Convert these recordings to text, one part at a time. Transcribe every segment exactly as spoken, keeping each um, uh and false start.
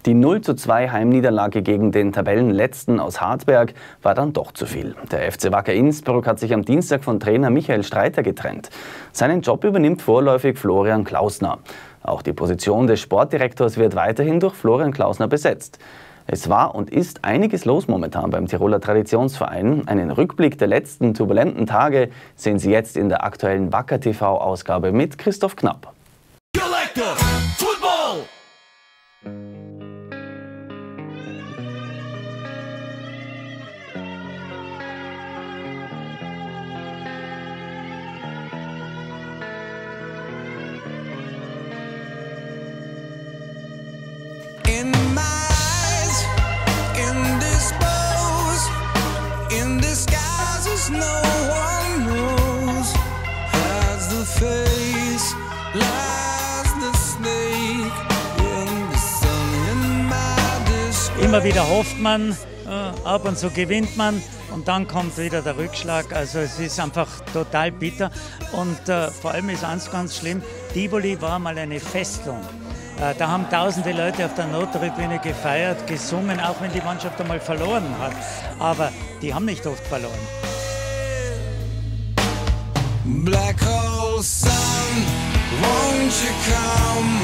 Die null zu zwei Heimniederlage gegen den Tabellenletzten aus Hartberg war dann doch zu viel. Der F C Wacker Innsbruck hat sich am Dienstag von Trainer Michael Streiter getrennt. Seinen Job übernimmt vorläufig Florian Klausner. Auch die Position des Sportdirektors wird weiterhin durch Florian Klausner besetzt. Es war und ist einiges los momentan beim Tiroler Traditionsverein. Einen Rückblick der letzten turbulenten Tage sehen Sie jetzt in der aktuellen Wacker T V-Ausgabe mit Christoph Knapp. Immer wieder hofft man, äh, ab und zu gewinnt man und dann kommt wieder der Rückschlag. Also es ist einfach total bitter und äh, vor allem ist eins ganz schlimm, Tivoli war mal eine Festung. Äh, da haben tausende Leute auf der Nordtribüne gefeiert, gesungen, auch wenn die Mannschaft einmal verloren hat. Aber die haben nicht oft verloren. Black hole sun, won't you come,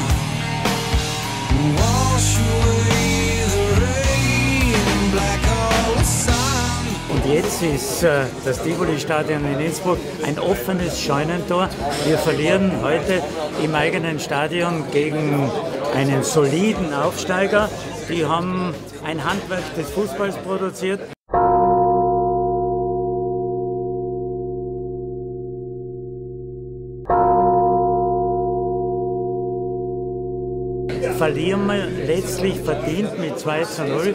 wash away the rain, black hole sun. Und jetzt ist äh, das Tivoli-Stadion in Innsbruck ein offenes Scheunentor. Wir verlieren heute im eigenen Stadion gegen einen soliden Aufsteiger. Die haben ein Handwerk des Fußballs produziert. Verlieren wir letztlich verdient mit zwei zu null.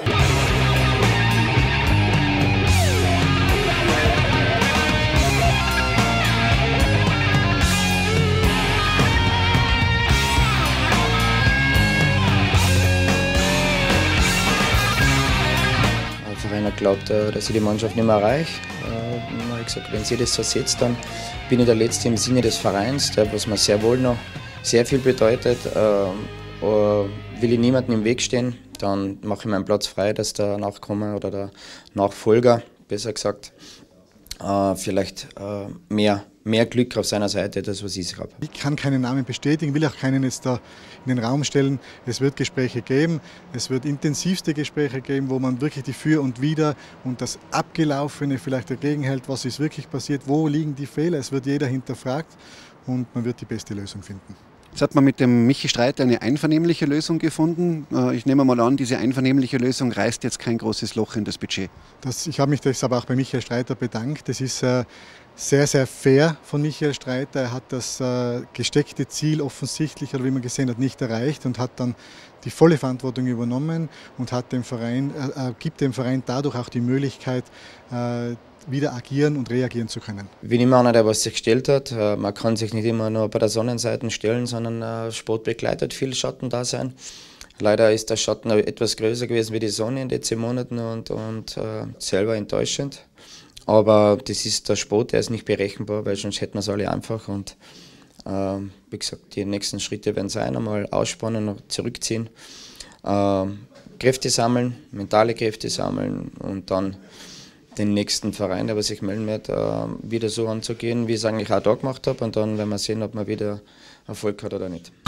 Der Verein hat geglaubt, dass ich die Mannschaft nicht mehr erreiche. Ich habe gesagt, wenn sie das so setzt, dann bin ich der Letzte im Sinne des Vereins, der, was mir sehr wohl noch sehr viel bedeutet. Will ich niemandem im Weg stehen, dann mache ich meinen Platz frei, dass der Nachkommer oder der Nachfolger, besser gesagt, äh, vielleicht äh, mehr, mehr Glück auf seiner Seite, das was ich habe. Ich kann keinen Namen bestätigen, will auch keinen jetzt da in den Raum stellen. Es wird Gespräche geben, es wird intensivste Gespräche geben, wo man wirklich die Für und Wider und das Abgelaufene vielleicht dagegen hält, was ist wirklich passiert, wo liegen die Fehler, es wird jeder hinterfragt und man wird die beste Lösung finden. Jetzt hat man mit dem Michi Streiter eine einvernehmliche Lösung gefunden. Ich nehme mal an, diese einvernehmliche Lösung reißt jetzt kein großes Loch in das Budget. Das, ich habe mich deshalb auch bei Michael Streiter bedankt. Das ist äh, sehr, sehr fair von Michael Streiter. Er hat das äh, gesteckte Ziel offensichtlich, oder wie man gesehen hat, nicht erreicht und hat dann die volle Verantwortung übernommen und hat dem Verein, äh, gibt dem Verein dadurch auch die Möglichkeit, äh, wieder agieren und reagieren zu können. Ich bin immer einer, der was sich gestellt hat. Man kann sich nicht immer nur bei der Sonnenseite stellen, sondern Sport begleitet viel Schattendasein. Leider ist der Schatten etwas größer gewesen wie die Sonne in den zehn Monaten und, und äh, selber enttäuschend. Aber das ist der Sport, der ist nicht berechenbar, weil sonst hätten wir es alle einfach. Und äh, wie gesagt, die nächsten Schritte werden sein, einmal ausspannen und zurückziehen. Äh, Kräfte sammeln, mentale Kräfte sammeln und dann den nächsten Verein, der sich melden wird, wieder so anzugehen, wie ich es eigentlich auch da gemacht habe. Und dann werden wir sehen, ob man wieder Erfolg hat oder nicht.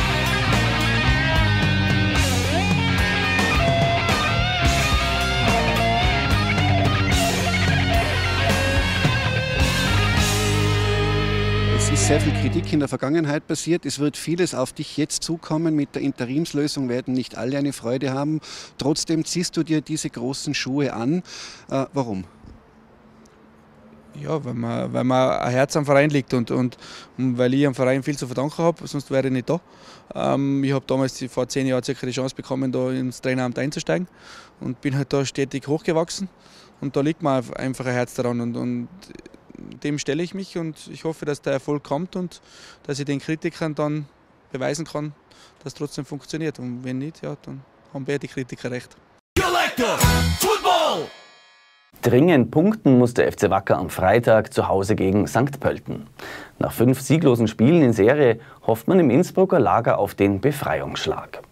Es ist sehr viel Kritik in der Vergangenheit passiert. Es wird vieles auf dich jetzt zukommen. Mit der Interimslösung werden nicht alle eine Freude haben. Trotzdem ziehst du dir diese großen Schuhe an. Äh, warum? Ja, weil man, weil man ein Herz am Verein liegt und, und, und weil ich am Verein viel zu verdanken habe, sonst wäre ich nicht da. Ähm, ich habe damals vor zehn Jahren circa die Chance bekommen, da ins Traineramt einzusteigen und bin halt da stetig hochgewachsen. Und da liegt mir einfach ein Herz daran und, und dem stelle ich mich und ich hoffe, dass der Erfolg kommt und dass ich den Kritikern dann beweisen kann, dass es trotzdem funktioniert. Und wenn nicht, ja, dann haben wir die Kritiker recht. Dringend punkten muss der F C Wacker am Freitag zu Hause gegen Sankt Pölten. Nach fünf sieglosen Spielen in Serie hofft man im Innsbrucker Lager auf den Befreiungsschlag.